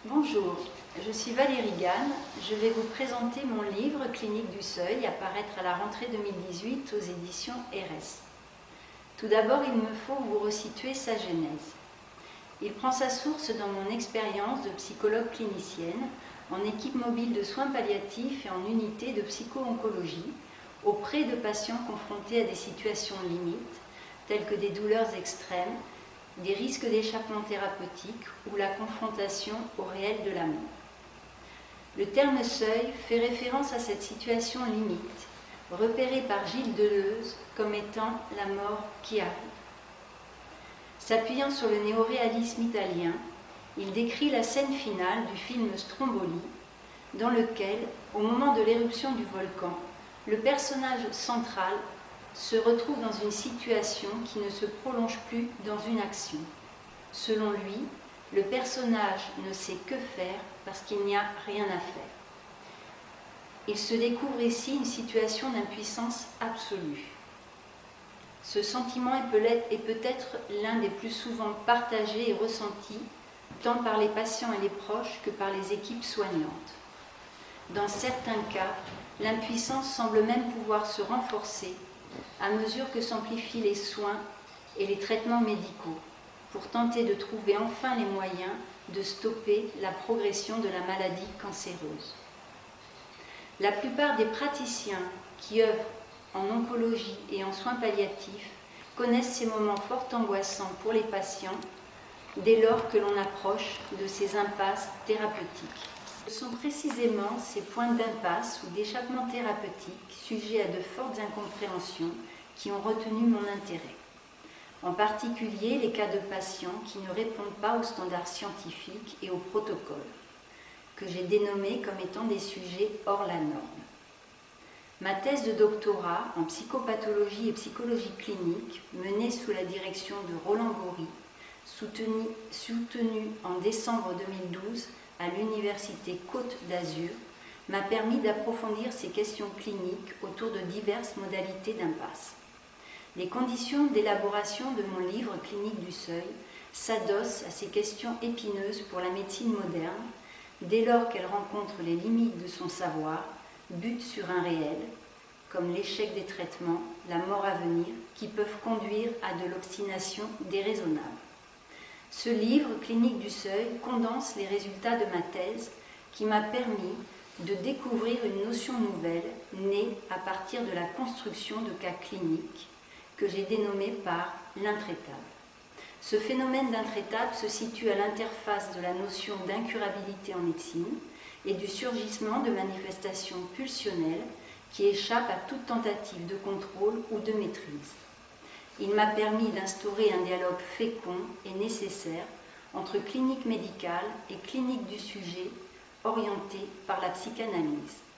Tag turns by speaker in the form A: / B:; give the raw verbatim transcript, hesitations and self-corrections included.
A: Bonjour, je suis Valérie Gane. Je vais vous présenter mon livre Clinique du Seuil, à paraître à la rentrée deux mille dix-huit aux éditions R S. Tout d'abord, il me faut vous resituer sa genèse. Il prend sa source dans mon expérience de psychologue clinicienne, en équipe mobile de soins palliatifs et en unité de psycho-oncologie, auprès de patients confrontés à des situations limites, telles que des douleurs extrêmes, des risques d'échappement thérapeutique ou la confrontation au réel de la mort. Le terme seuil fait référence à cette situation limite, repérée par Gilles Deleuze comme étant la mort qui arrive. S'appuyant sur le néoréalisme italien, il décrit la scène finale du film Stromboli, dans lequel, au moment de l'éruption du volcan, le personnage central se retrouve dans une situation qui ne se prolonge plus dans une action. Selon lui, le personnage ne sait que faire parce qu'il n'y a rien à faire. Il se découvre ici une situation d'impuissance absolue. Ce sentiment est peut-être l'un des plus souvent partagés et ressentis, tant par les patients et les proches que par les équipes soignantes. Dans certains cas, l'impuissance semble même pouvoir se renforcer à mesure que s'amplifient les soins et les traitements médicaux, pour tenter de trouver enfin les moyens de stopper la progression de la maladie cancéreuse. La plupart des praticiens qui œuvrent en oncologie et en soins palliatifs connaissent ces moments fort angoissants pour les patients dès lors que l'on approche de ces impasses thérapeutiques. Ce sont précisément ces points d'impasse ou d'échappement thérapeutique sujets à de fortes incompréhensions qui ont retenu mon intérêt. En particulier les cas de patients qui ne répondent pas aux standards scientifiques et aux protocoles, que j'ai dénommés comme étant des sujets hors la norme. Ma thèse de doctorat en psychopathologie et psychologie clinique, menée sous la direction de Roland Gori, soutenue, soutenue en décembre deux mille douze à l'Université Côte d'Azur, m'a permis d'approfondir ces questions cliniques autour de diverses modalités d'impasse. Les conditions d'élaboration de mon livre Clinique du Seuil s'adossent à ces questions épineuses pour la médecine moderne, dès lors qu'elle rencontre les limites de son savoir, bute sur un réel, comme l'échec des traitements, la mort à venir, qui peuvent conduire à de l'obstination déraisonnable. Ce livre, Clinique du Seuil, condense les résultats de ma thèse qui m'a permis de découvrir une notion nouvelle née à partir de la construction de cas cliniques que j'ai dénommé par l'intraitable. Ce phénomène d'intraitable se situe à l'interface de la notion d'incurabilité en médecine et du surgissement de manifestations pulsionnelles qui échappent à toute tentative de contrôle ou de maîtrise. Il m'a permis d'instaurer un dialogue fécond et nécessaire entre clinique médicale et clinique du sujet orientée par la psychanalyse.